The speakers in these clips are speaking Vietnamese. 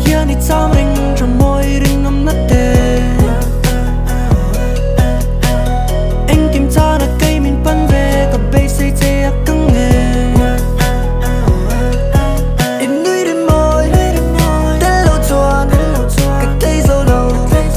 hiền thì chăm anh trong môi đừng ngâm nát tê anh tìm cha là cây mình bắn về cả bay xây chế căng nghề in núi đêm môi tên lâu chuan cách đây dâu lâu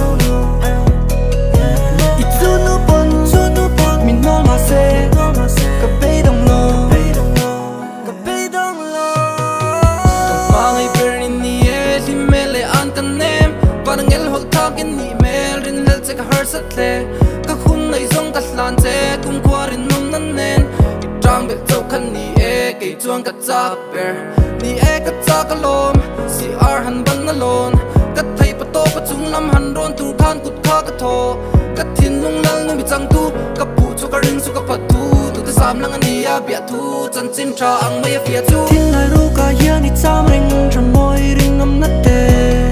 ít chút nụ bồn mình non mà xe cả bay đông lô cả bay đông lô cả ba ngày bên ini thì mẹ lại ăn canh nem và đang nghe hot talk ini mẹ rin lel sẽ cả hơi sát lệ các khung này giống cả lan chế cùng qua rin nôm năn nén trang bị châu khăn ni cái chuông cả cha bè ni cả cha cả lom si ar han ban na lon các thầy bắt to bắt chung lâm han ron tu khan cút kha cả thò các thiên lung lal nu bị chang tu các phụ cho cả ring su các phật tu ta sam lang ani ya bia tu chân chim cha ang mây phía chu thiên lai ru cả hiền ni cham ring trong môi ring ngâm nát tê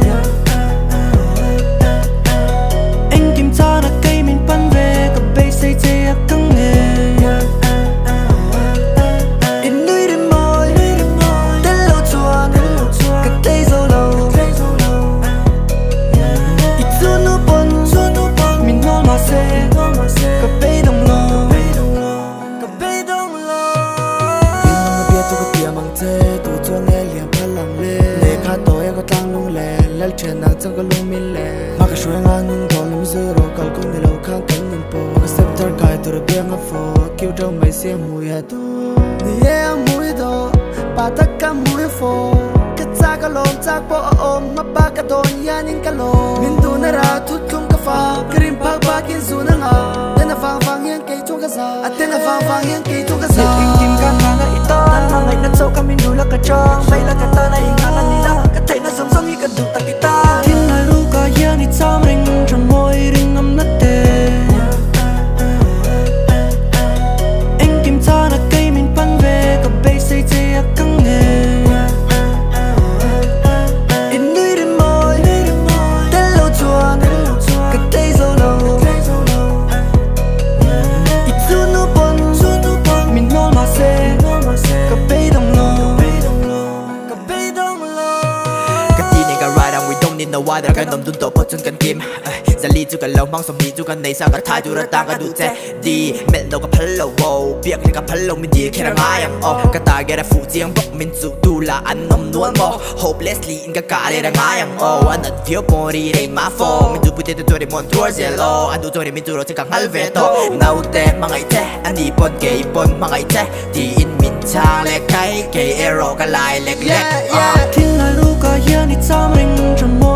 anh kim cha là cây mình bắn về cả bay xây chế căng nghề in núi đêm môi tên lâu chuan cách đây dâu lâu ít chút nụ bồn mình non mà xe cả bay đông lô cả bay đông lô in nó biết tôi có tiền bằng thế tôi cho nghe liền phải lòng lê khá tối em có tăng lung lẹ lel trên nàng chẳng có lung min lẹ mà cái suy ngang nung đỏ lung dư rồi cầu cũng để lâu khang cánh nhìn po mà cái sếp thở cài tôi được biết ngấp phô kêu trâu mày xe mùi hạt tu ni em mùi đó bà tất cả mùi phô cái cha cái lom cha po ôm mà ba cái đòn ya nín cái lom min tu na ra thút chung cái pha krim pa ba kinh su na ngà tên là vang hiên cây chung cái sa tên là vang hiên cây chung cái sa kim kim can na ita na ngày na châu kamin du la cái chong bay la cái ta na inga na nila cái thầy na sống sống như cái du ta kita thiên lai ru cả hiền ni cham ring trong môi ring ngâm nát tê anh kim cha là cây mình bắn về cả bay xây chế căng nghề in núi đêm môi tên lâu chuan cách đây dâu lâu ít chút nụ bồn mình non mà xe cả bay đông lô cả bay đông lô cái gì này cả ride and we don't need no water cái nồng đun tổ pot chân cần kim giờ li chú cái lâu mang sòng mi chú cái này sao cái thái chú ra ta cái đủ chế đi mẹ đâu cái phật lâu wow biết cái phật lâu mình đi khi nào ngay em cái ta cái phụ chiang bốc mình chú tu là anh nằm nuốt mò hopelessly in cái cả đây là ngay em anh đã thiếu body đây mà phô mình chú bút tên tôi để muốn thua zero anh chú tôi để mình chú rồi chỉ càng hal về to nào té mà ngày té anh đi bon gay bon mà ngày té đi in mình cha lẹ cái error cái lại lẹ lẹ thiên lai ru cả hiền ni cham ring trong